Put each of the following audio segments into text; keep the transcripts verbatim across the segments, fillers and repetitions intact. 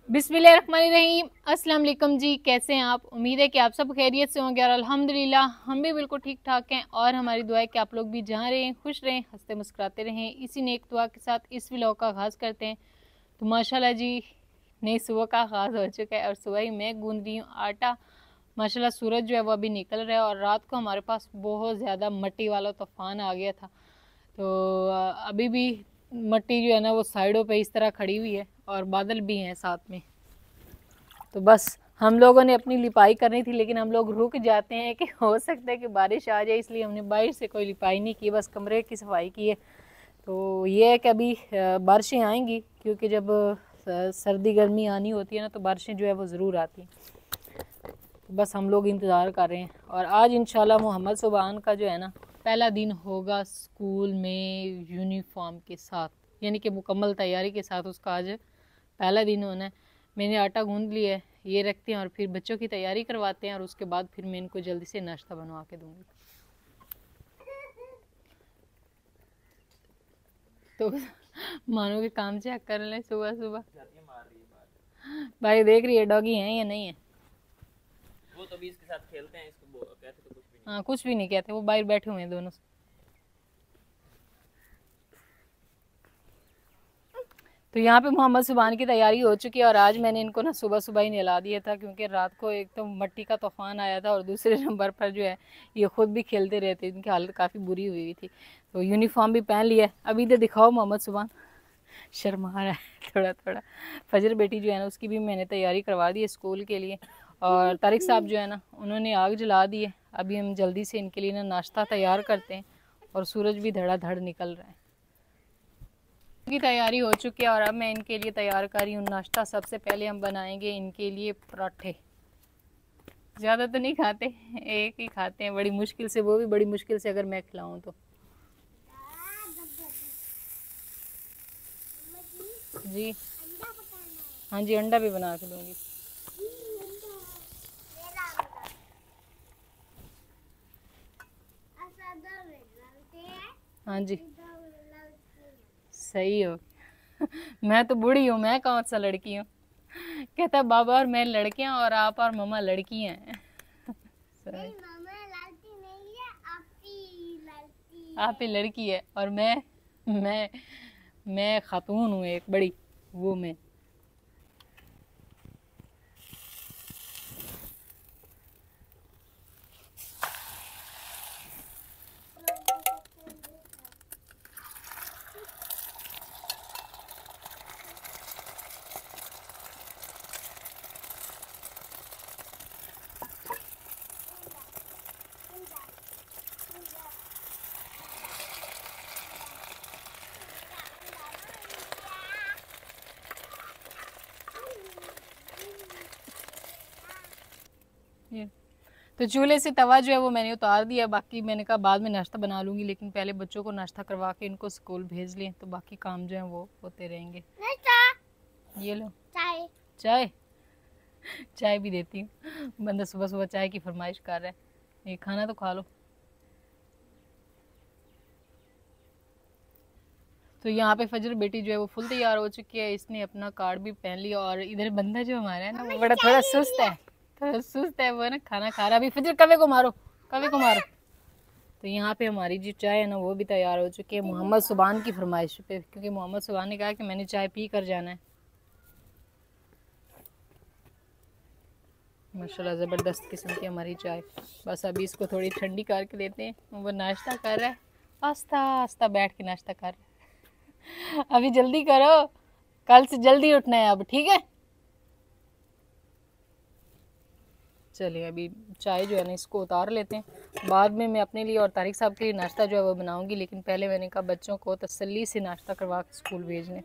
बिस्मिल्लाहिर्रहमानिर्रहीम। अस्सलाम वालेकुम जी, कैसे हैं आप? उम्मीद है कि आप सब खैरियत से होंगे और अल्हम्दुलिल्लाह हम भी बिल्कुल ठीक ठाक हैं। और हमारी दुआ है कि आप लोग भी जहाँ रहें खुश रहें, हंसते मुस्कुराते रहें। इसी नेक दुआ के साथ इस व्लॉग का आगाज़ करते हैं। तो माशाल्लाह जी, नई सुबह का आगाज़ हो चुका है और सुबह ही मैं गूंद रही हूँ आटा। माशाल्लाह सूरज जो है वो अभी निकल रहा है और रात को हमारे पास बहुत ज़्यादा मट्टी वाला तूफ़ान आ गया था। तो अभी भी मट्टी जो है ना वो साइडों पे इस तरह खड़ी हुई है और बादल भी हैं साथ में। तो बस हम लोगों ने अपनी लिपाई करनी थी, लेकिन हम लोग रुक जाते हैं कि हो सकता है कि बारिश आ जाए, इसलिए हमने बाहर से कोई लिपाई नहीं की, बस कमरे की सफाई की है। तो ये है कि अभी बारिशें आएंगी, क्योंकि जब सर्दी गर्मी आनी होती है ना तो बारिशें जो है वो ज़रूर आती हैं। तो बस हम लोग इंतज़ार कर रहे हैं। और आज इंशाल्लाह मोहम्मद सुबहान का जो है ना पहला दिन होगा स्कूल में यूनिफॉर्म के साथ, यानी कि मुकम्मल तैयारी के साथ उसका आज पहला दिन होना है। मैंने आटा गूंद लिया है, ये रखते हैं और फिर बच्चों की तैयारी करवाते हैं और उसके बाद फिर मैं इनको जल्दी से नाश्ता बनवा के दूंगी। तो मानो के काम चेक कर लें सुबह सुबह। भाई देख रही है डॉगी है या नहीं है? वो तो भी इसके साथ खेलते हैं, इसको कहते तो कुछ भी नहीं। हाँ कुछ भी नहीं कहते, वो बाहर बैठे हुए हैं दोनों। तो यहाँ पे मोहम्मद सुबहान की तैयारी हो चुकी है और आज मैंने इनको ना सुबह सुबह ही नहला दिया था, क्योंकि रात को एक तो मट्टी का तूफान आया था और दूसरे नंबर पर जो है ये खुद भी खेलते रहते, इनकी हालत काफ़ी बुरी हुई हुई थी। तो यूनिफॉर्म भी पहन लिया है। अभी इधर दिखाओ मोहम्मद सुबहान, शर्मा रहा है थोड़ा थोड़ा। फजर बेटी जो है ना उसकी भी मैंने तैयारी करवा दी है स्कूल के लिए। और तारिक साहब जो है ना उन्होंने आग जला दी है। अभी हम जल्दी से इनके लिए ना नाश्ता तैयार करते हैं और सूरज भी धड़ाधड़ निकल रहा है। की तैयारी हो चुकी है और अब मैं इनके लिए तैयार कर रही हूँ नाश्ता। सबसे पहले हम बनाएंगे इनके लिए पराठे। ज़्यादा तो नहीं खाते, एक ही खाते हैं बड़ी मुश्किल से, वो भी बड़ी मुश्किल से अगर मैं खिलाऊँ तो। जी हाँ जी, अंडा भी बना के दूँगी। हाँ जी सही हो। मैं तो बूढ़ी हूँ, मैं कौन सा लड़की हूँ। कहता बाबा और मैं लड़कियाँ और आप और मम्मा लड़की हैं। आप ही लड़की है और मैं मैं मैं खातून हूँ एक बड़ी, वो मैं। तो चूल्हे से तवा जो है वो मैंने उतार दिया। बाकी मैंने कहा बाद में नाश्ता बना लूँगी, लेकिन पहले बच्चों को नाश्ता करवा के इनको स्कूल भेज लें, तो बाकी काम जो है वो होते रहेंगे। ये लो चाय। चाय चाय भी देती हूँ। बंदा सुबह सुबह चाय की फरमाइश कर रहा है, ये खाना तो खा लो। तो यहाँ पे फजर बेटी जो है वो फुल तैयार हो चुकी है, इसने अपना कार्ड भी पहन लिया। और इधर बंदा जो हमारा है ना वो बड़ा थोड़ा सुस्त है, थोड़ा सुस्त है, वो है ना खाना खा रहा। अभी फजर कवे को मारो, कवे को मारो। तो यहाँ पे हमारी जो चाय है ना वो भी तैयार हो चुकी है मोहम्मद सुबहान की फरमाइश पे, क्योंकि मोहम्मद सुबहान ने कहा कि मैंने चाय पी कर जाना है। माशाल्लाह ज़बरदस्त किस्म की हमारी चाय। बस अभी इसको थोड़ी ठंडी करके देते हैं। वो नाश्ता कर रहा है, आस्ता आस्ता बैठ के नाश्ता कर रहा है। अभी जल्दी करो, कल से जल्दी उठना है अब, ठीक है? चलिए अभी चाय जो है ना इसको उतार लेते हैं। बाद में मैं अपने लिए और तारिक साहब के लिए नाश्ता जो है वो बनाऊंगी, लेकिन पहले मैंने कहा बच्चों को तसल्ली से नाश्ता करवा के स्कूल भेजने।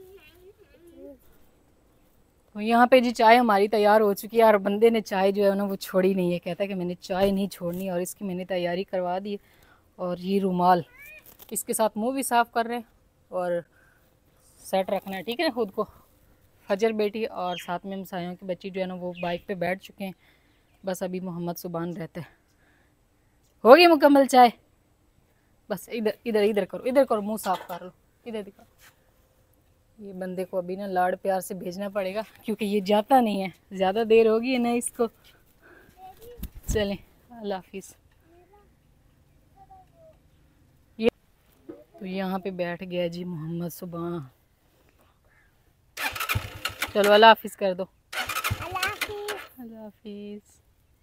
तो यहाँ पे जी चाय हमारी तैयार हो चुकी है और बंदे ने चाय जो है ना वो छोड़ी नहीं है। कहता है कि मैंने चाय नहीं छोड़नी, और इसकी मैंने तैयारी करवा दी। और ये रुमाल, इसके साथ मुंह भी साफ़ कर रहे हैं और सेट रखना है, ठीक है ना खुद को। फजर बेटी और साथ में मसायों की बच्ची जो है ना वो बाइक पे बैठ चुके हैं। बस अभी मोहम्मद सुबहान रहता है। हो गई मुकम्मल चाय? बस इधर इधर इधर करो, इधर करो, मुंह साफ कर लो, इधर दिखाओ, ये बंदे को अभी ना लाड़ प्यार से भेजना पड़ेगा क्योंकि ये जाता नहीं है, ज़्यादा देर होगी ना इसको। चलें, अल्लाह हाफिज़। ये तो यहाँ पे बैठ गया जी मोहम्मद सुबान। चलो अल्लाह हाफिज़ कर दो। अल्लाह हाफिज़। अल्लाह हाफिज़।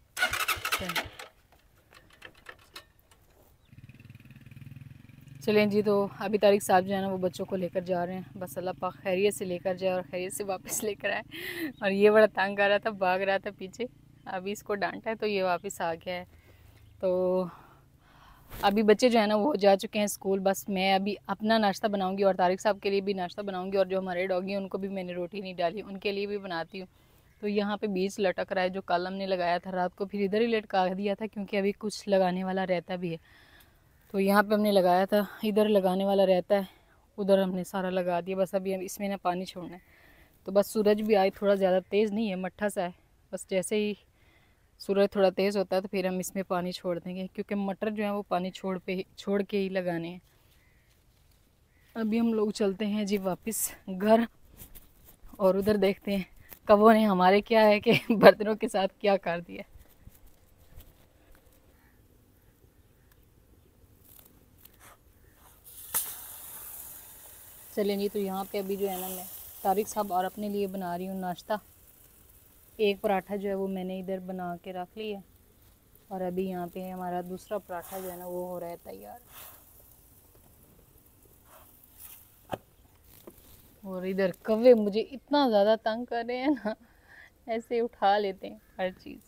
चलें जी, तो अभी तारिक साहब जो है ना वो बच्चों को लेकर जा रहे हैं। बस अल्लाह पाक खैरियत से लेकर जाए और खैरियत से वापस लेकर आए। और ये बड़ा तंग कर रहा था, भाग रहा था पीछे। अभी इसको डांटा है तो ये वापस आ गया है। तो अभी बच्चे जो है ना वो जा चुके हैं स्कूल। बस मैं अभी अपना नाश्ता बनाऊंगी और तारिक साहब के लिए भी नाश्ता बनाऊंगी। और जो हमारे डॉगी हैं उनको भी मैंने रोटी नहीं डाली, उनके लिए भी बनाती हूँ। तो यहाँ पे बीज लटक रहा है जो कल हमने लगाया था रात को, फिर इधर ही लटका दिया था क्योंकि अभी कुछ लगाने वाला रहता भी है। तो यहाँ पे हमने लगाया था, इधर लगाने वाला रहता है, उधर हमने सारा लगा दिया। बस अभी हम इसमें ना पानी छोड़ना है। तो बस सूरज भी आए, थोड़ा ज़्यादा तेज़ नहीं है, मट्ठा सा है। बस जैसे ही सूरज थोड़ा तेज़ होता है तो फिर हम इसमें पानी छोड़ देंगे क्योंकि मटर जो है वो पानी छोड़ पे छोड़ के ही लगाने हैं। अभी हम लोग चलते हैं जी वापस घर और उधर देखते हैं कबों ने हमारे क्या है कि बर्तनों के साथ क्या कर दिया। चलें जी, तो यहाँ पे अभी जो है ना मैं तारिक साहब और अपने लिए बना रही हूँ नाश्ता। एक पराठा जो है वो मैंने इधर बना के रख लिया और अभी यहाँ पे हमारा दूसरा पराठा जो है ना वो हो रहा है तैयार। और इधर कौवे मुझे इतना ज़्यादा तंग कर रहे हैं ना, ऐसे उठा लेते हैं हर चीज़।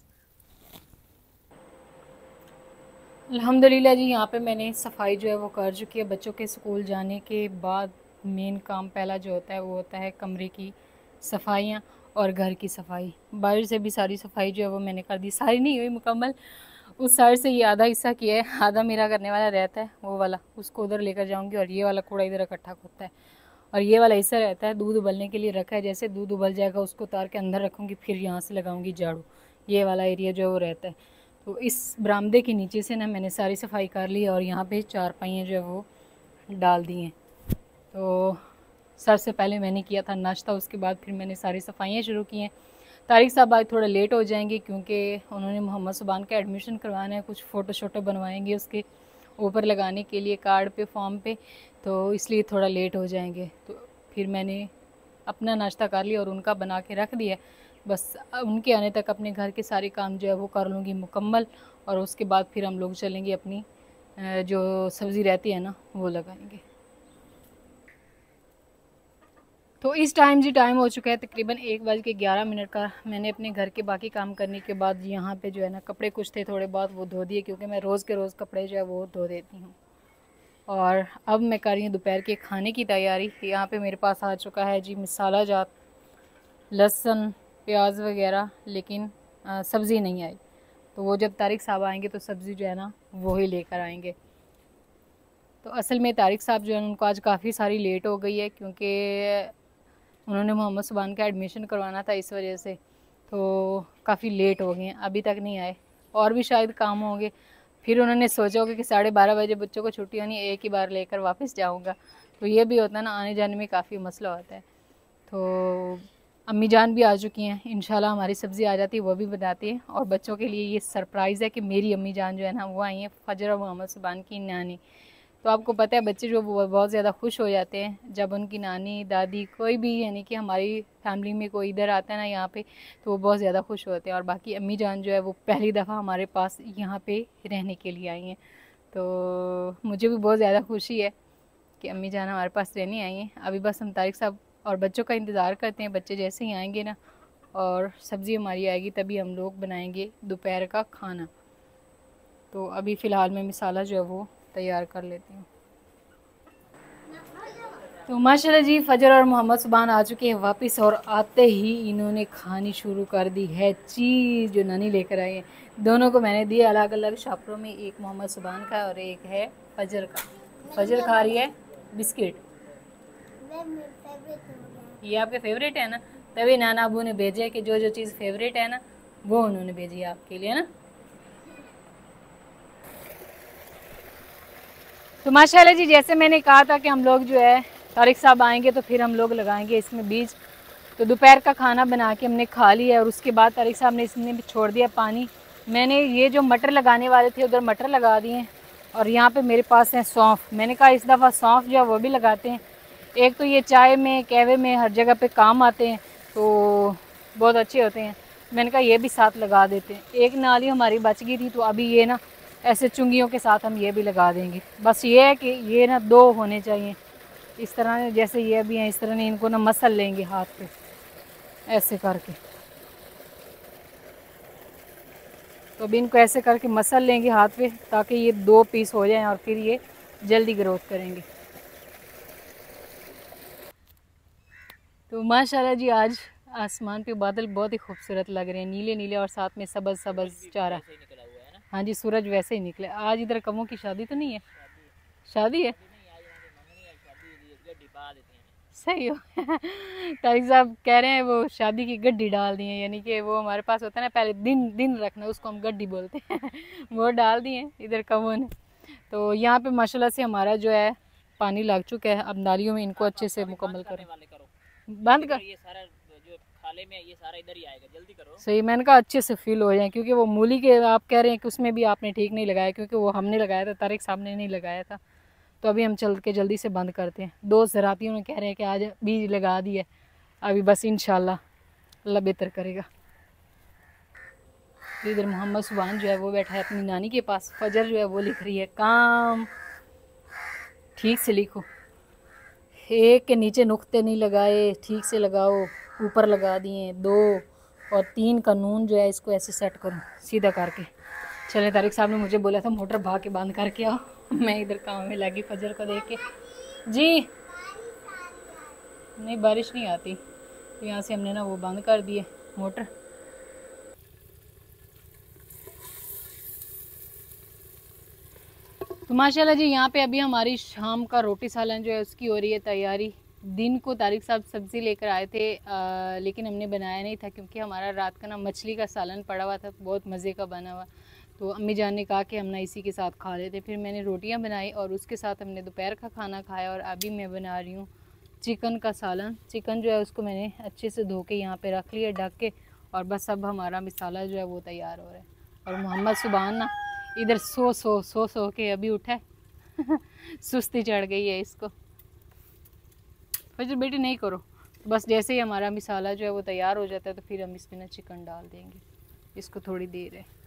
अल्हम्दुलिल्लाह जी, यहाँ पे मैंने सफाई जो है वो कर चुकी है। बच्चों के स्कूल जाने के बाद मेन काम पहला जो होता है वो होता है कमरे की सफाइयाँ और घर की सफाई। बाहर से भी सारी सफाई जो है वो मैंने कर दी, सारी नहीं हुई मुकम्मल। उस साइड से ये आधा हिस्सा किया है, आधा मेरा करने वाला रहता है वो वाला, उसको उधर लेकर जाऊँगी। और ये वाला कूड़ा इधर इकट्ठा होता है और ये वाला हिस्सा रहता है दूध उबलने के लिए रखा है। जैसे दूध उबल जाएगा उसको उतार के अंदर रखूँगी, फिर यहाँ से लगाऊँगी झाड़ू। ये वाला एरिया जो है वो रहता है। तो इस बरामदे के नीचे से ना मैंने सारी सफाई कर ली और यहाँ पे चार पाइयाँ जो है वो डाल दी हैं। तो सर से पहले मैंने किया था नाश्ता, उसके बाद फिर मैंने सारी सफाइयाँ शुरू की हैं। तारिक साहब आज थोड़ा लेट हो जाएंगे क्योंकि उन्होंने मोहम्मद सुबान का एडमिशन करवाना है, कुछ फ़ोटो शोटो बनवाएंगे उसके ऊपर लगाने के लिए कार्ड पे फॉर्म पे, तो इसलिए थोड़ा लेट हो जाएंगे। तो फिर मैंने अपना नाश्ता कर लिया और उनका बना के रख दिया। बस उनके आने तक अपने घर के सारे काम जो है वो कर लूँगी मुकम्मल और उसके बाद फिर हम लोग चलेंगे अपनी जो सब्ज़ी रहती है ना वो लगाएंगे। तो इस टाइम जी टाइम हो चुका है तकरीबन एक बज के ग्यारह मिनट का। मैंने अपने घर के बाकी काम करने के बाद यहाँ पे जो है ना कपड़े कुछ थे थोड़े बहुत वो धो दिए क्योंकि मैं रोज़ के रोज़ कपड़े जो है वो धो देती हूँ। और अब मैं कर रही हूँ दोपहर के खाने की तैयारी। यहाँ पे मेरे पास आ चुका है जी मसाला जात, लहसुन, प्याज वगैरह, लेकिन सब्ज़ी नहीं आई। तो वो जब तारिक साहब आएंगे तो सब्ज़ी जो है ना वो ही लेकर आएंगे। तो असल में तारिक साहब जो है उनको आज काफ़ी सारी लेट हो गई है क्योंकि उन्होंने मोहम्मद सुबान का एडमिशन करवाना था, इस वजह से तो काफ़ी लेट हो गए हैं, अभी तक नहीं आए। और भी शायद काम होंगे। फिर उन्होंने सोचा होगा कि साढ़े बारह बजे बच्चों को छुट्टी होनी, एक ही बार लेकर वापस जाऊंगा। तो ये भी होता है ना, आने जाने में काफ़ी मसला होता है। तो अम्मी जान भी आ चुकी हैं, इंशाल्लाह हमारी सब्ज़ी आ जाती है वो भी बताती है। और बच्चों के लिए ये सरप्राइज़ है कि मेरी अम्मी जान जो है ना वो आई हैं, फजर और मोहम्मद सुबान की नानी। तो आपको पता है बच्चे जो बहुत ज़्यादा खुश हो जाते हैं जब उनकी नानी दादी कोई भी यानी कि हमारी फैमिली में कोई इधर आता है ना यहाँ पे, तो वो बहुत ज़्यादा खुश होते हैं। और बाकी अम्मी जान जो है वो पहली दफ़ा हमारे पास यहाँ पे रहने के लिए आई हैं। तो मुझे भी बहुत ज़्यादा खुशी है कि अम्मी जान हमारे पास रहने आई हैं। अभी बस हम तारिक साहब और बच्चों का इंतज़ार करते हैं। बच्चे जैसे ही आएँगे ना और सब्ज़ी हमारी आएगी तभी हम लोग बनाएंगे दोपहर का खाना। तो अभी फ़िलहाल मैं मसाला जो है वो तैयार कर लेती हूँ। तो माशाल्लाह जी फजर और मोहम्मद सुबान आ चुके हैं वापस और आते ही इन्होंने खानी शुरू कर दी है चीज़ जो नानी लेकर आई है। दोनों को मैंने दिए अलग अलग शापरों में, एक मोहम्मद सुबान का और एक है फजर का। फजर खा रही है बिस्किट, ये आपके फेवरेट है ना, तभी नाना अबू ने भेजे कि जो जो चीज़ फेवरेट है ना वो उन्होंने भेजी है आपके लिए ना। तो माशाल्लाह जी जैसे मैंने कहा था कि हम लोग जो है तारिक साहब आएंगे तो फिर हम लोग लगाएंगे इसमें बीज। तो दोपहर का खाना बना के हमने खा लिया और उसके बाद तारिक साहब ने इसमें भी छोड़ दिया पानी। मैंने ये जो मटर लगाने वाले थे उधर मटर लगा दिए और यहाँ पे मेरे पास है सौंफ। मैंने कहा इस दफ़ा सौंफ जो है वो भी लगाते हैं। एक तो ये चाय में कहवे में हर जगह पे काम आते हैं तो बहुत अच्छे होते हैं। मैंने कहा ये भी साथ लगा देते हैं। एक नाली हमारी बच गई थी तो अभी ये ना ऐसे चुंगियों के साथ हम ये भी लगा देंगे। बस ये है कि ये ना दो होने चाहिए इस तरह, जैसे ये अभी हैं इस तरह, इनको ना मसल लेंगे हाथ पे ऐसे करके। तो अभी इनको ऐसे करके मसल लेंगे हाथ पे ताकि ये दो पीस हो जाएं और फिर ये जल्दी ग्रोथ करेंगे। तो माशाल्लाह जी आज आसमान पे बादल बहुत ही खूबसूरत लग रहे हैं, नीले नीले और साथ में सबज सबज चारा। हाँ जी सूरज वैसे ही निकले। आज इधर कमों की शादी तो नहीं है? शादी है, सही हो। तारिक साहब कह रहे हैं वो शादी की गड्डी डाल दी है, यानी कि वो हमारे पास होता है ना पहले दिन दिन रखना, उसको हम गड्डी बोलते हैं। वो डाल दिए इधर कमों ने। तो यहाँ पे माशाल्लाह से हमारा जो है पानी लग चुका है। अब नालियों में इनको अच्छे से मुकम्मल करें। बंद कर, ये सारा जो खाले में ये सारा इधर ही आएगा, जल्दी करो। सही, मैंने कहा अच्छे से फील हो जाए क्योंकि वो मूली के आप कह रहे हैं कि उसमें भी आपने ठीक नहीं लगाया, क्योंकि वो हमने लगाया था, तारिक साहब ने नहीं लगाया था। तो अभी हम चल के जल्दी से बंद करते हैं। दो ज़रातियों ने कह रहे हैं कि आज बीज लगा दिए, अभी बस इंशाल्लाह अल्लाह बेहतर करेगा। इधर मोहम्मद सुभान जो है वो बैठा है अपनी नानी के पास। फजर जो है वो लिख रही है काम ठीक से लिखो, एक के नीचे नुक्ते नहीं लगाए, ठीक से लगाओ, ऊपर लगा दिए दो, और तीन का नून जो है इसको ऐसे सेट करो सीधा करके। चले तारिक साहब ने मुझे बोला था मोटर भाग के बंद करके आओ, मैं इधर काम में लगी फजर को देख के। जी नहीं बारिश नहीं आती, तो यहाँ से हमने ना वो बंद कर दिए मोटर। तो माशाल्लाह जी यहाँ पे अभी हमारी शाम का रोटी सालन जो है उसकी हो रही है तैयारी। दिन को तारिक साहब सब्ज़ी लेकर आए थे आ, लेकिन हमने बनाया नहीं था क्योंकि हमारा रात का ना मछली का सालन पड़ा हुआ था, बहुत मज़े का बना हुआ। तो अम्मी जान ने कहा कि हम ना इसी के साथ खा लेते। फिर मैंने रोटियां बनाई और उसके साथ हमने दोपहर का खाना खाया। और अभी मैं बना रही हूँ चिकन का सालन। चिकन जो है उसको मैंने अच्छे से धो के यहाँ पे रख लिया ढक के, और बस अब हमारा मसाला जो है वो तैयार हो रहा है। और मोहम्मद सुभान ना इधर सो सो सो सो के अभी उठा है। सुस्ती चढ़ गई है इसको। फजर बेटी नहीं करो। बस जैसे ही हमारा मसाला जो है वो तैयार हो जाता है तो फिर हम इसमें ना चिकन डाल देंगे। इसको थोड़ी देर है